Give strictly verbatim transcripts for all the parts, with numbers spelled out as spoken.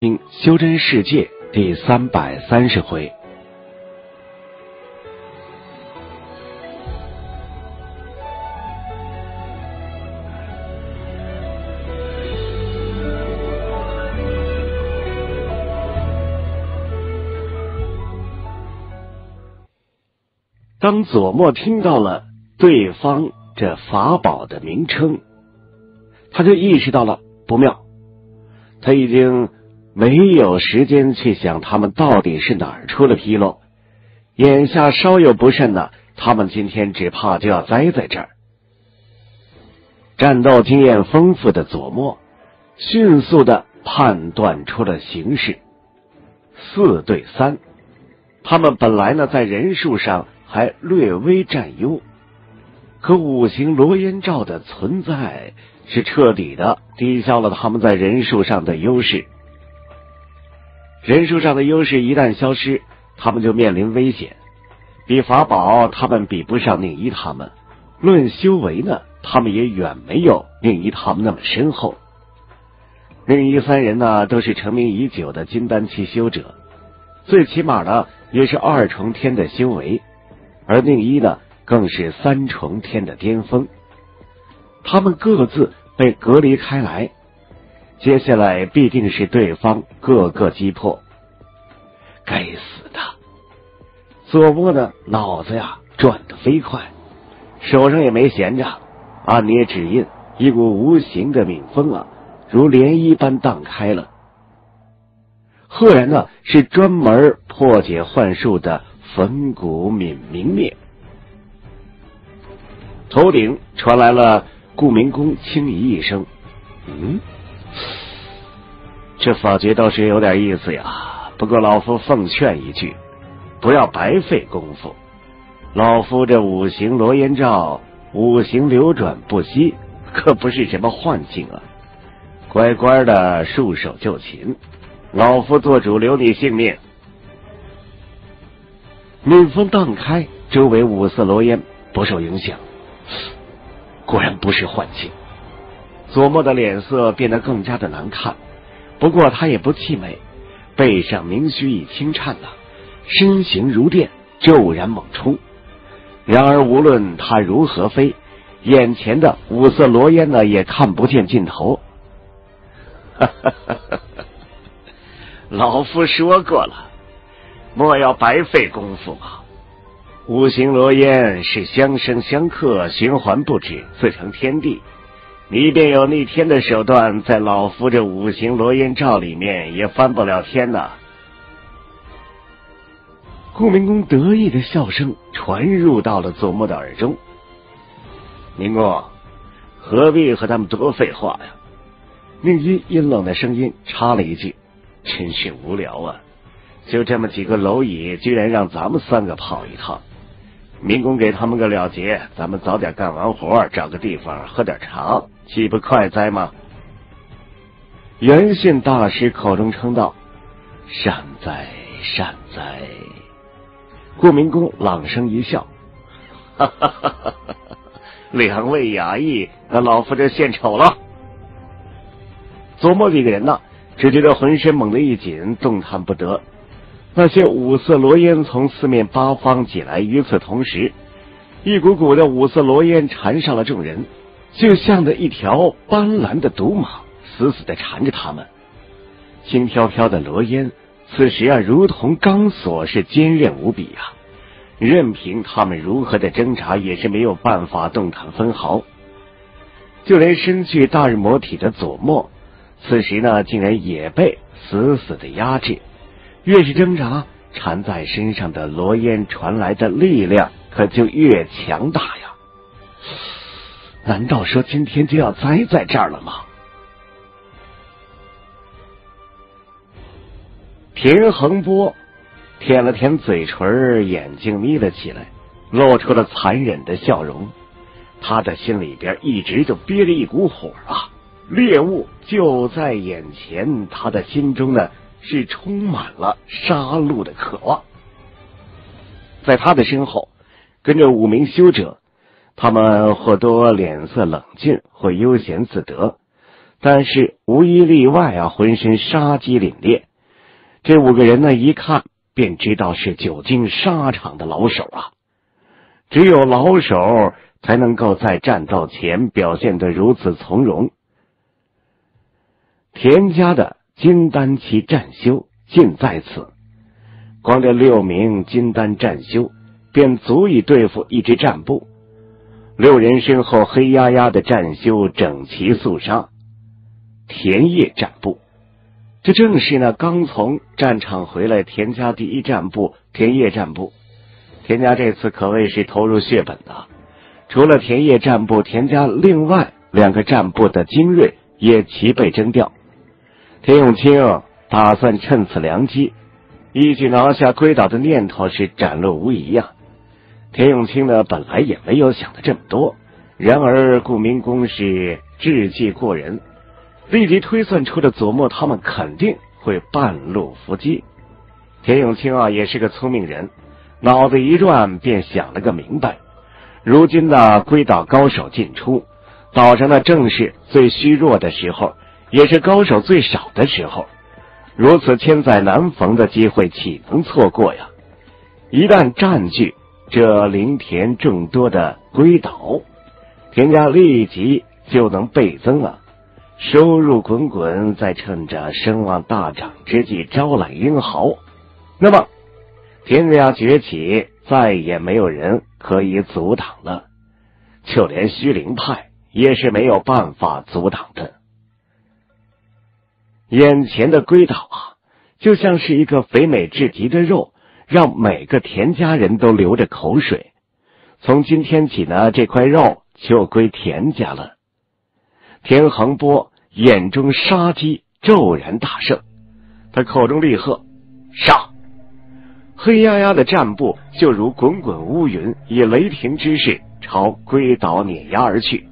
听修真世界第三百三十回。当佐墨听到了对方这法宝的名称，他就意识到了不妙，他已经没有时间去想他们到底是哪儿出了纰漏，眼下稍有不慎呢，他们今天只怕就要栽在这儿。战斗经验丰富的佐墨迅速的判断出了形势，四对三，他们本来呢在人数上还略微占优，可五行罗烟罩的存在是彻底的抵消了他们在人数上的优势。人数上的优势一旦消失，他们就面临危险。比法宝他们比不上宁一他们，论修为呢，他们也远没有宁一他们那么深厚。宁一三人呢都是成名已久的金丹期修者，最起码呢也是二重天的修为，而宁一呢更是三重天的巅峰。他们各自被隔离开来，接下来必定是对方各个击破。该死的！佐墨呢脑子呀转得飞快，手上也没闲着，按捏指印，一股无形的冥风啊如涟漪般荡开了。赫然呢是专门破解幻术的粉骨泯明灭。头顶传来了顾明公轻疑一声，嗯，这法诀倒是有点意思呀，不过老夫奉劝一句，不要白费功夫。老夫这五行罗烟罩五行流转不息，可不是什么幻境啊，乖乖的束手就擒，老夫做主留你性命。冥风荡开，周围五色罗烟不受影响，果然不是幻境。佐墨的脸色变得更加的难看，不过他也不气馁，背上明须已轻颤了，身形如电，骤然猛冲。然而无论他如何飞，眼前的五色罗烟呢也看不见尽头。老夫说过了，莫要白费功夫啊！五行罗烟是相生相克，循环不止，自成天地。你便有逆天的手段，在老夫这五行罗烟罩里面也翻不了天呐！顾明公得意的笑声传入到了佐墨的耳中。明公，何必和他们多废话呀？宁一阴冷的声音插了一句，真是无聊啊！就这么几个蝼蚁，居然让咱们三个跑一趟。明公给他们个了结，咱们早点干完活，找个地方喝点茶，岂不快哉吗？元信大师口中称道：“善哉善哉。”顾明公朗声一笑：“哈哈哈哈哈！两位衙役，那老夫这献丑了。”佐墨几个人呢，只觉得浑身猛地一紧，动弹不得。那些五色罗烟从四面八方挤来，与此同时，一股股的五色罗烟缠上了众人，就像的一条斑斓的毒马，死死地缠着他们。轻飘飘的罗烟此时啊如同钢索，是坚韧无比啊，任凭他们如何的挣扎，也是没有办法动弹分毫。就连身具大日魔体的佐墨，此时呢竟然也被死死的压制，越是挣扎，缠在身上的罗烟传来的力量可就越强大呀！难道说今天就要栽在这儿了吗？田横波舔了舔嘴唇，眼睛眯了起来，露出了残忍的笑容。他的心里边一直就憋着一股火啊，猎物就在眼前，他的心中呢是充满了杀戮的渴望。在他的身后跟着五名修者，他们或多脸色冷峻，或悠闲自得， 但是无一例外啊，浑身杀机凛冽。这五个人呢，一看便知道是久经沙场的老手啊。只有老手才能够在战斗前表现得如此从容。田家的金丹期战修尽在此，光这六名金丹战修便足以对付一支战部。六人身后黑压压的战修整齐肃杀。田野战部，这正是呢刚从战场回来田家第一战部田野战部。田家这次可谓是投入血本的，除了田野战部，田家另外两个战部的精锐也齐被征调。田永清打算趁此良机一举拿下归岛的念头是展露无遗呀。田永清呢本来也没有想的这么多，然而顾明公是智计过人，立即推算出了左默他们肯定会半路伏击。田永清啊也是个聪明人，脑子一转便想了个明白。如今的归岛高手进出，岛上呢正是最虚弱的时候，也是高手最少的时候，如此千载难逢的机会岂能错过呀？一旦占据这林田众多的归岛，田家立即就能倍增啊，收入滚滚，再趁着声望大涨之际招揽英豪，那么田家崛起再也没有人可以阻挡了，就连虚灵派也是没有办法阻挡的。眼前的归岛啊，就像是一个肥美至极的肉，让每个田家人都流着口水。从今天起呢，这块肉就归田家了。田横波眼中杀机骤然大盛，他口中厉喝：杀！黑压压的战步就如滚滚乌云，以雷霆之势朝归岛碾压而去。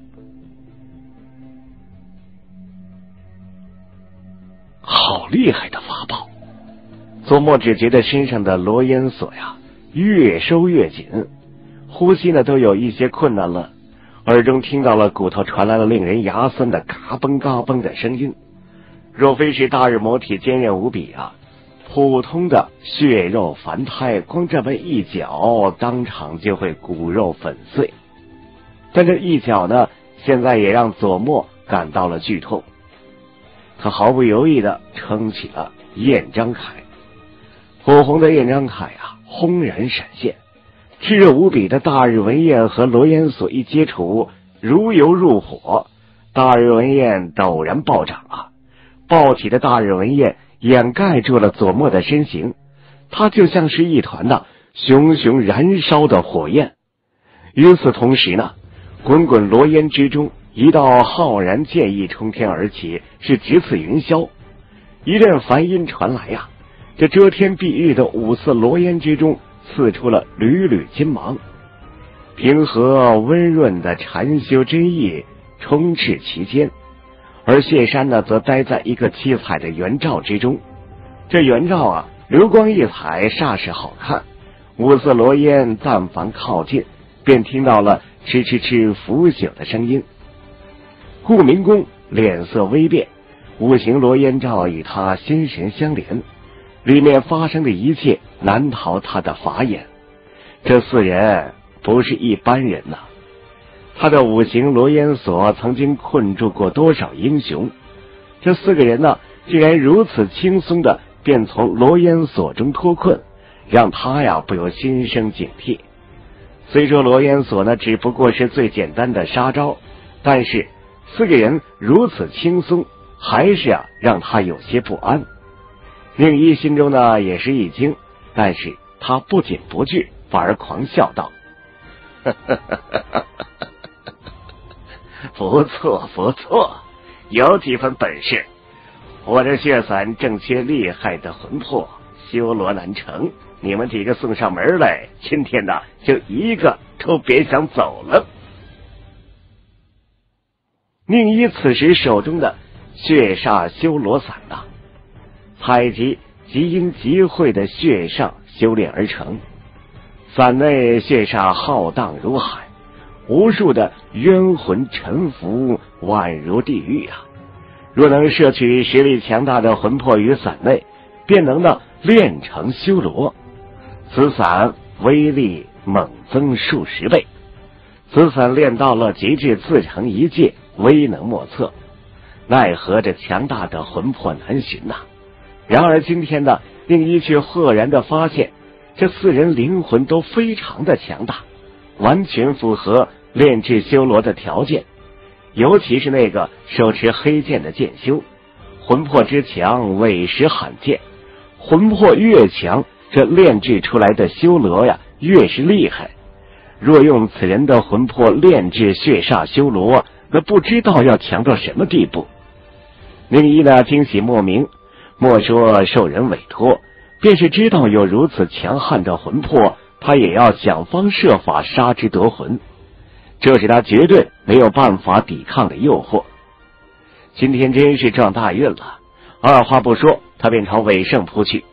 好厉害的法宝！左默只觉得身上的罗烟锁呀越收越紧，呼吸呢都有一些困难了，耳中听到了骨头传来了令人牙酸的嘎嘣嘎嘣的声音。若非是大日魔体坚韧无比啊，普通的血肉凡胎光这么一脚当场就会骨肉粉碎。但这一脚呢现在也让左默感到了剧痛。他毫不犹豫地撑起了燕章铠，火红的燕章铠啊轰然闪现，炽热无比的大日文焰和罗烟锁一接触，如油入火，大日文焰陡然暴涨啊！暴起的大日文焰掩盖住了左默的身形，它就像是一团的熊熊燃烧的火焰。与此同时呢，滚滚罗烟之中，一道浩然剑意冲天而起，是直刺云霄。一阵梵音传来呀、啊，这遮天蔽日的五色罗烟之中刺出了缕缕金芒，平和温润的禅修真意充斥其间。而谢山呢则待在一个七彩的圆罩之中，这圆罩啊流光溢彩，煞是好看。五色罗烟但凡靠近，便听到了哧哧哧腐朽的声音。顾明公脸色微变，五行罗烟罩与他心神相连，里面发生的一切难逃他的法眼。这四人不是一般人呐、啊，他的五行罗烟锁曾经困住过多少英雄，这四个人呢竟然如此轻松的便从罗烟锁中脱困，让他呀不由心生警惕。虽说罗烟锁呢只不过是最简单的杀招，但是四个人如此轻松，还是啊让他有些不安。宁一心中呢也是一惊，但是他不仅不惧，反而狂笑道：不错不错，有几分本事。我这血伞正缺厉害的魂魄，修罗难成，你们几个送上门来，今天呢就一个都别想走了。宁一此时手中的血煞修罗伞呐、啊，采集极阴极晦的血煞修炼而成，伞内血煞浩荡如海，无数的冤魂沉浮，宛如地狱啊！ 若能摄取实力强大的魂魄于伞内，便能呢炼成修罗。此伞威力猛增数十倍，此伞炼到了极致，自成一界，威能莫测。奈何这强大的魂魄难寻呐、啊！然而今天呢，令一却赫然的发现，这四人灵魂都非常的强大，完全符合炼制修罗的条件。尤其是那个手持黑剑的剑修，魂魄之强委实罕见。魂魄越强，这炼制出来的修罗呀越是厉害。若用此人的魂魄炼制血煞修罗，那不知道要强到什么地步。宁一呢惊喜莫名，莫说受人委托，便是知道有如此强悍的魂魄，他也要想方设法杀之夺魂，这是他绝对没有办法抵抗的诱惑。今天真是撞大运了，二话不说，他便朝韦胜扑去。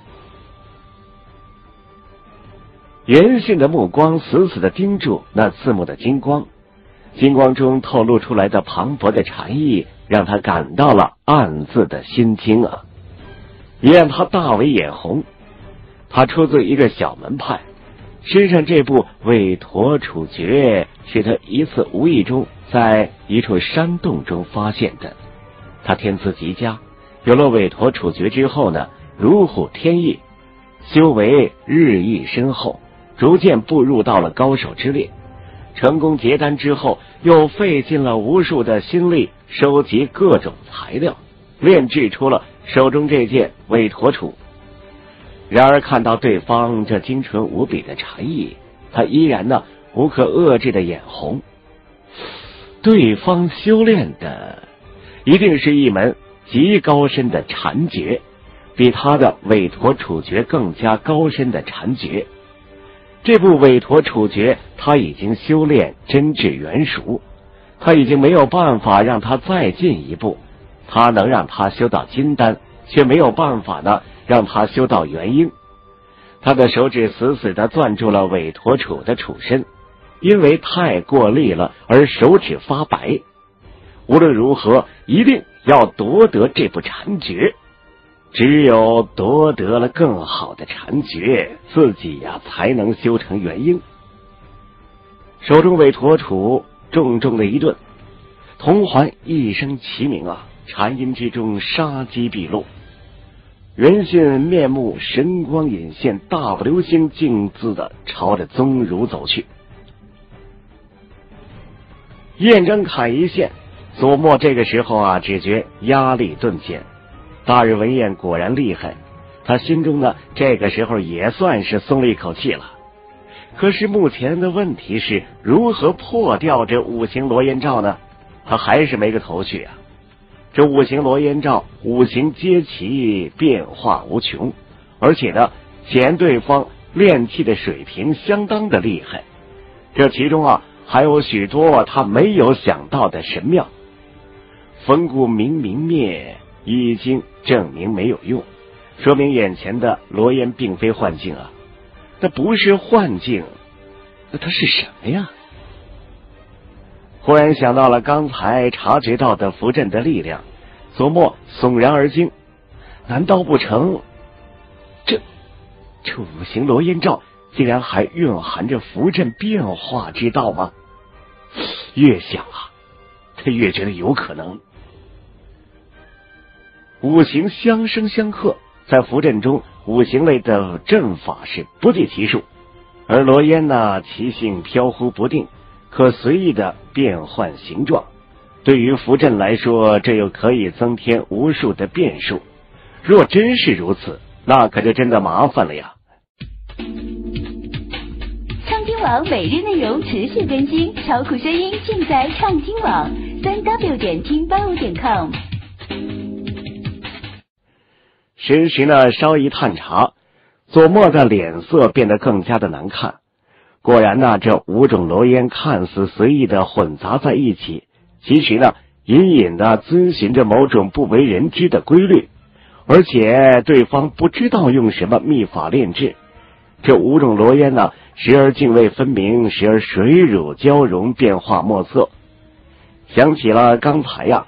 袁信的目光死死地盯住那刺目的金光，金光中透露出来的磅礴的禅意，让他感到了暗自的心惊啊，也让他大为眼红。他出自一个小门派，身上这部韦陀处诀是他一次无意中在一处山洞中发现的。他天资极佳，有了韦陀处诀之后呢，如虎添翼，修为日益深厚，逐渐步入到了高手之列。成功结丹之后，又费尽了无数的心力收集各种材料，炼制出了手中这件韦陀杵。然而看到对方这精纯无比的禅意，他依然呢无可遏制的眼红。对方修炼的一定是一门极高深的禅诀，比他的韦陀处诀更加高深的禅诀。这部韦陀处诀他已经修炼真至圆熟，他已经没有办法让他再进一步。他能让他修到金丹，却没有办法呢让他修到元婴。他的手指死死地攥住了韦陀杵的杵身，因为太过力了而手指发白。无论如何，一定要夺得这部禅诀。只有夺得了更好的禅诀，自己呀才能修成元婴。手中韦陀杵重重的一顿，铜环一声齐鸣啊，禅音之中杀机毕露。袁信面目神光隐现，大步流星径自的朝着宗儒走去。验证砍一线，左默这个时候啊只觉压力顿减。大日文彦果然厉害，他心中呢这个时候也算是松了一口气了。可是目前的问题是如何破掉这五行罗烟罩呢？他还是没个头绪啊。这五行罗烟罩五行皆齐，变化无穷，而且呢显对方炼气的水平相当的厉害，这其中啊还有许多他没有想到的神妙。风骨明明灭已经证明没有用，说明眼前的罗烟并非幻境啊。那不是幻境，那它是什么呀？忽然想到了刚才察觉到的符阵的力量，左默悚然而惊。难道不成这这五行罗烟罩竟然还蕴含着符阵变化之道吗？越想啊他越觉得有可能。五行相生相克，在符阵中五行类的阵法是不计其数，而罗烟呢其性飘忽不定，可随意的变换形状。对于符阵来说，这又可以增添无数的变数。若真是如此，那可就真的麻烦了呀。 畅听网每日内容持续更新，超酷声音尽在畅听网三 w 点听八五点 com。 神识呢稍一探查，左默的脸色变得更加的难看。果然呢，这五种罗烟看似随意的混杂在一起，其实呢隐隐的遵循着某种不为人知的规律，而且对方不知道用什么秘法炼制。这五种罗烟呢时而泾渭分明，时而水乳交融，变化莫测。想起了刚才呀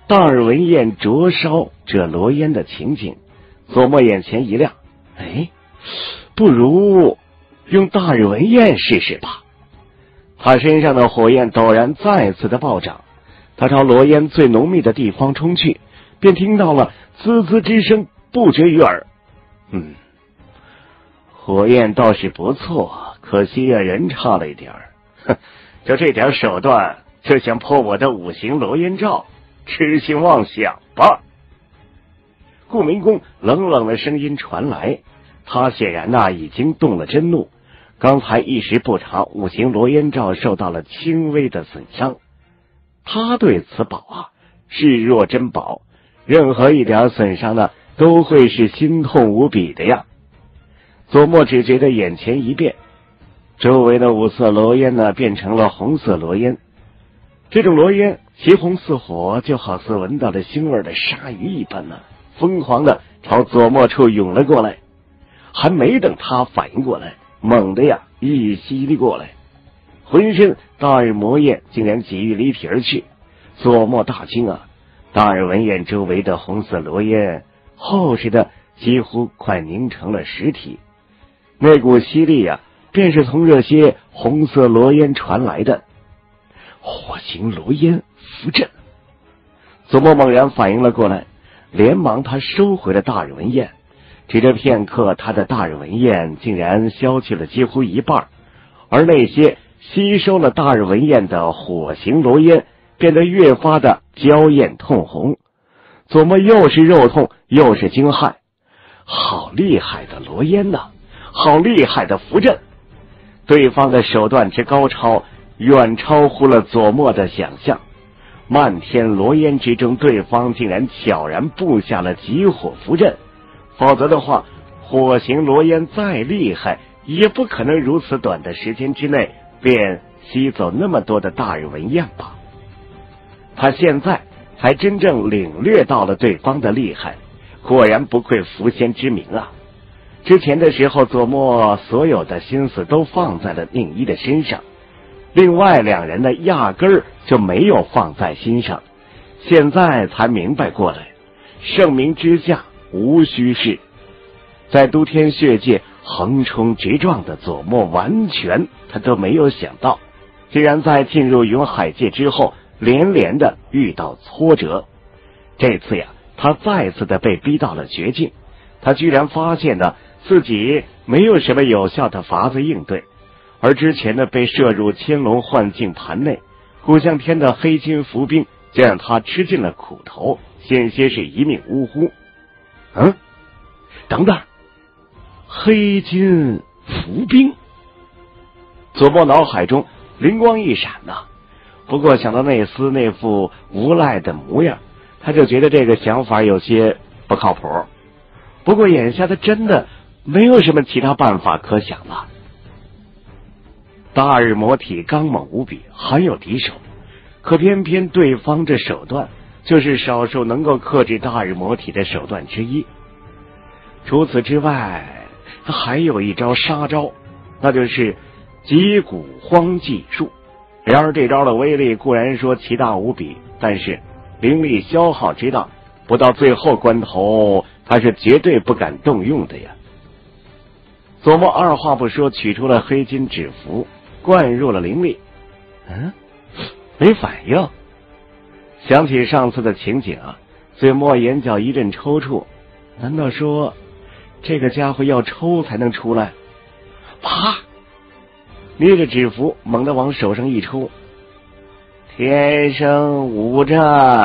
大耳文彦灼烧这罗烟的情景，左默眼前一亮，哎，不如用大耳文彦试试吧。他身上的火焰陡然再次的暴涨，他朝罗烟最浓密的地方冲去，便听到了滋滋之声不绝于耳。嗯，火焰倒是不错，可惜啊，人差了一点儿。哼，就这点手段就想破我的五行罗烟罩，痴心妄想吧。顾明公冷冷的声音传来，他显然呐、啊、已经动了真怒，刚才一时不察五行罗烟罩受到了轻微的损伤，他对此宝啊视若珍宝，任何一点损伤呢都会是心痛无比的呀。左默只觉得眼前一变，周围的五色罗烟呢变成了红色罗烟，这种罗烟斜红似火，就好似闻到了腥味的鲨鱼一般呢，疯狂的朝左默处涌了过来。还没等他反应过来，猛地呀一吸力过来，浑身大耳魔焰竟然几欲离体而去。左默大惊啊，大耳文彦周围的红色罗烟厚实的几乎快凝成了实体，那股吸力啊便是从这些红色罗烟传来的。火形罗烟符阵。左默猛然反应了过来，连忙他收回了大耳文彦，只这片刻，他的大耳文彦竟然消去了几乎一半，而那些吸收了大耳文彦的火形罗烟变得越发的娇艳通红。左默又是肉痛又是惊骇，好厉害的罗烟呐，好厉害的符阵！对方的手段之高超，远超乎了左默的想象。漫天罗烟之中，对方竟然悄然布下了极火符阵，否则的话，火形罗烟再厉害，也不可能如此短的时间之内便吸走那么多的大耳文彦吧。他现在才真正领略到了对方的厉害，果然不愧符仙之名啊！之前的时候，左默所有的心思都放在了宁一的身上，另外两人呢压根儿就没有放在心上，现在才明白过来，盛名之下无虚事。在都天血界横冲直撞的左默，完全他都没有想到，竟然在进入云海界之后连连的遇到挫折。这次呀，他再次的被逼到了绝境，他居然发现呢自己没有什么有效的法子应对，而之前呢被射入千龙幻境盘内，古向天的黑金伏兵就让他吃尽了苦头，险些是一命呜呼。嗯，等等，黑金伏兵！左默脑海中灵光一闪呐、啊，不过想到内斯那副无赖的模样，他就觉得这个想法有些不靠谱。不过眼下他真的没有什么其他办法可想了。大耳魔体刚猛无比，很有敌手，可偏偏对方这手段就是少数能够克制大耳魔体的手段之一。除此之外，他还有一招杀招，那就是击鼓荒技术。然而这招的威力固然说奇大无比，但是灵力消耗之大，不到最后关头他是绝对不敢动用的呀。左默二话不说，取出了黑金指符，灌入了灵力。嗯，没反应。想起上次的情景啊，左默眼角一阵抽搐，难道说这个家伙要抽才能出来？啪！捏着指符猛地往手上一抽，天生无战。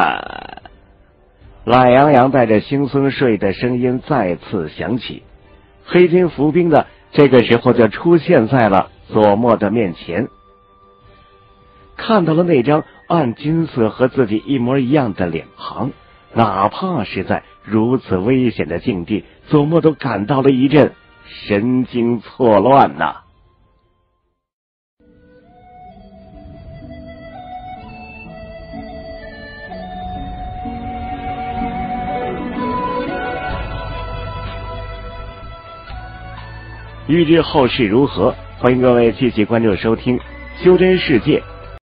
懒洋洋带着惺忪睡的声音再次响起，黑金伏兵的这个时候就出现在了左默的面前。看到了那张暗金色和自己一模一样的脸庞，哪怕是在如此危险的境地，左默都感到了一阵神经错乱呐、啊。欲知后事如何，欢迎各位继续关注收听《修真世界》